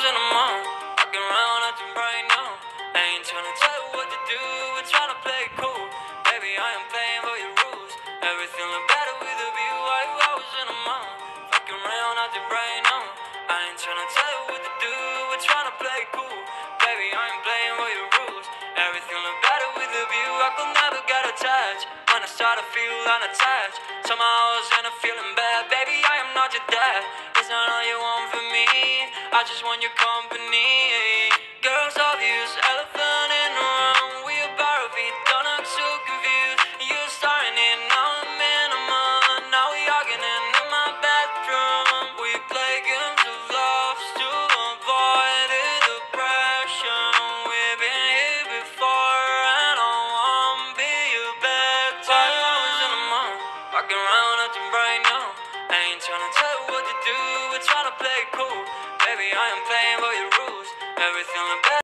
in a mall, walking around acting right now. I ain't tryna tell you what to do, we're tryna play it cool. Baby, I am playing by your rules. Everything look better with a view. I was in a mall, walking around acting right now. I ain't tryna tell you what to do, we're tryna play it cool. Baby, I am playing by your rules. Everything look better with a view. I could never get attached when I start to feel unattached. Somehow I was in a feeling bad. Baby, I am not your dad. It's not all you want from me. I just want your company. Girls obvious, elephant in the room. We about to be done, I'm so confused. You're starting it, now I'm in a month. Now we arguing in my bedroom. We play games of love to avoid the depression. We've been here before and I won't be your better. While I was in a month, walking around acting right now. I ain't tryna tell you what to do, we're tryna play it cool. Baby, I am playing by your rules. Everything look better.